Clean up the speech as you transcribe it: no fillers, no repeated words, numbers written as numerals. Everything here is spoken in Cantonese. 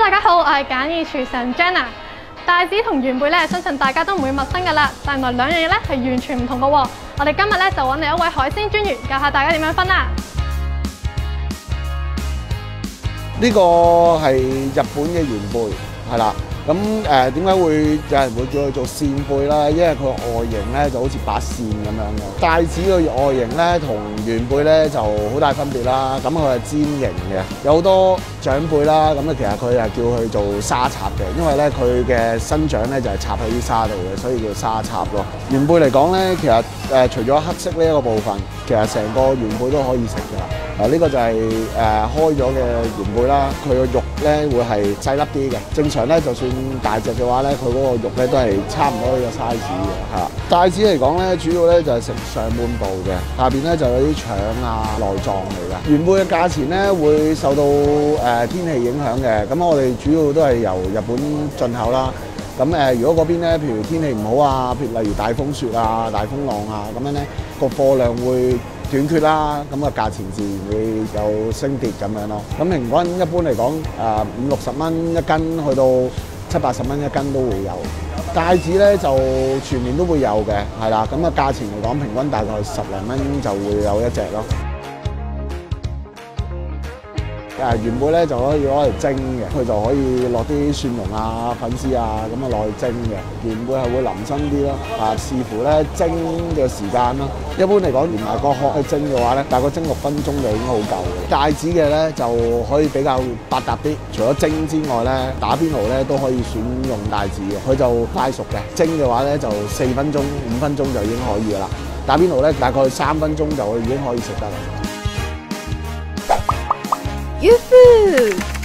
大家好，我係簡易廚神 Jenna。帶子同元貝咧，相信大家都唔會陌生㗎啦。但原來兩樣嘢咧係完全唔同嘅喎。我哋今日咧就揾嚟一位海鮮專員，教下大家點樣分啦。 呢個係日本嘅元貝，係啦。咁點解會有人會叫佢做扇貝啦？因為佢外形咧就好似把扇咁樣嘅。帶子嘅外形咧同元貝咧就好大分別啦。咁佢係尖形嘅，有好多長輩啦。咁其實佢係叫佢做沙插嘅，因為咧佢嘅生長咧就係插喺啲沙度嘅，所以叫沙插咯。元貝嚟講咧，其實除咗黑色呢一個部分，其實成個元貝都可以食㗎啦。呢個就係開咗嘅元貝啦，佢個肉咧會係細粒啲嘅。正常咧，就算大隻嘅話咧，佢嗰個肉咧都係差唔多呢個 size 嘅嚇。帶子嚟講咧，主要咧就係食上半部嘅，下邊咧就有啲腸啊、內臟嚟嘅。元貝嘅價錢咧會受到天氣影響嘅，咁我哋主要都係由日本進口啦。咁如果嗰邊咧，譬如天氣唔好啊，譬如例如大風雪啊、大風浪啊，咁樣咧個貨量會短缺啦，咁個價錢自然會有升跌咁樣咯。咁平均一般嚟講，50-60蚊一斤，去到70-80蚊一斤都會有。帶子咧就全年都會有嘅，係啦。咁價錢嚟講，平均大概10零蚊就會有一隻咯。元貝咧就可以攞嚟蒸嘅，佢就可以落啲蒜蓉啊、粉絲啊咁啊落去蒸嘅。元貝係會腍身啲咯，視乎咧蒸嘅時間咯。一般嚟講，連埋個殼去蒸嘅話咧，大概蒸6分鐘就已經好夠嘅。帶子嘅咧就可以比較百搭啲，除咗蒸之外咧，打邊爐咧都可以選用帶子嘅，佢就快熟嘅。蒸嘅話咧就4分鐘、5分鐘就已經可以噶啦。打邊爐咧大概3分鐘就已經可以食得啦。 Yoo-hoo!